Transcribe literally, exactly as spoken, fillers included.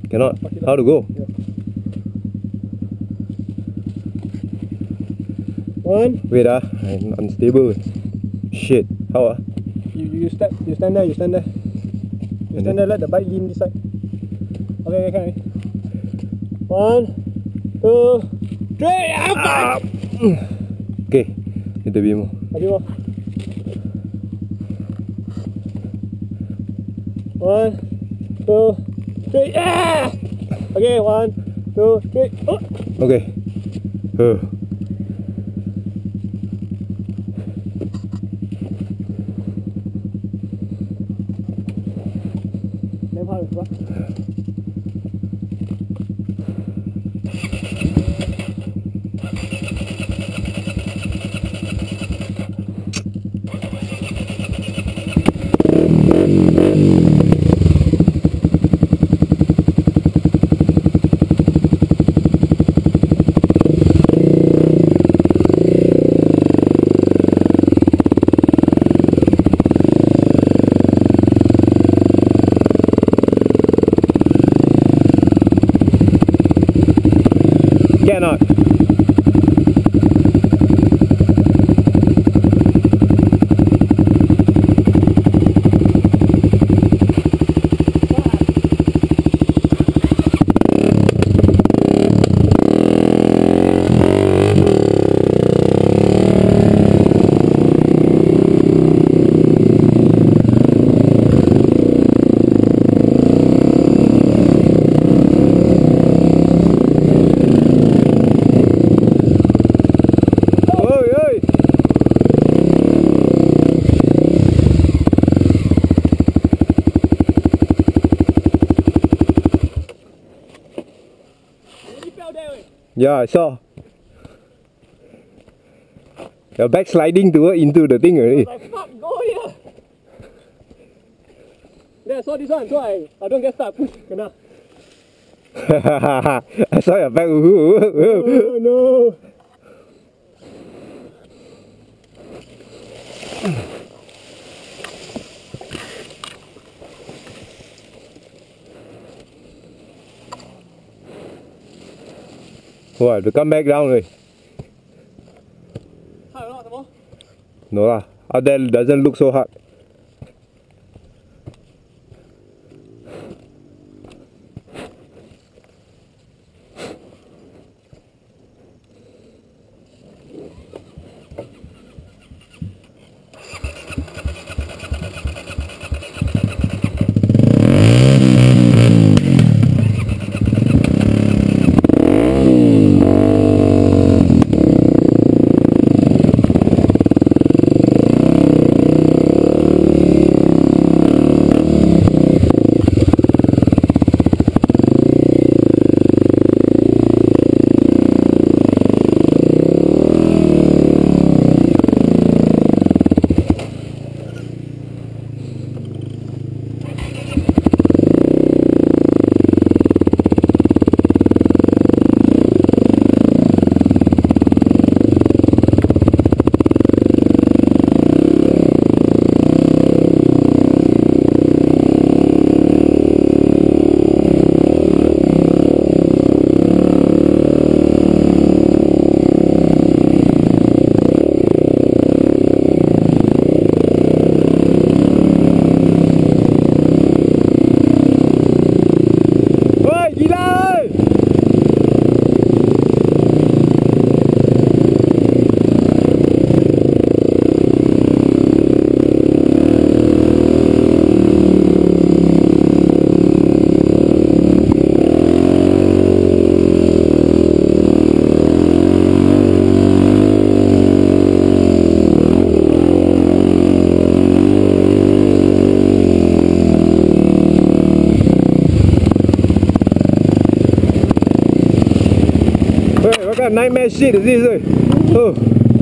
Cannot. How to go? Yeah. One. Wait ah, I'm unstable. Shit. How ah? You you step. You stand there. You stand there. You stand there. Let the bike lean this side. Okay, okay. One, two, three. Ah! Okay. Little bit more. A bit more. One, two, three. Yeah! Okay, one, two, three. Oh! Okay. Uh. Name how it's what? Cannot. Yeah, I saw. You're backsliding toward into the thing already. I was like, fuck, go here. Yeah, I saw this one, so I, I don't get stuck. Push, kena. I saw your back. Oh no. What, to come back down already? Hard or not, some more? No lah, out there doesn't look so hard. What kind of nightmare shit is this? Oh.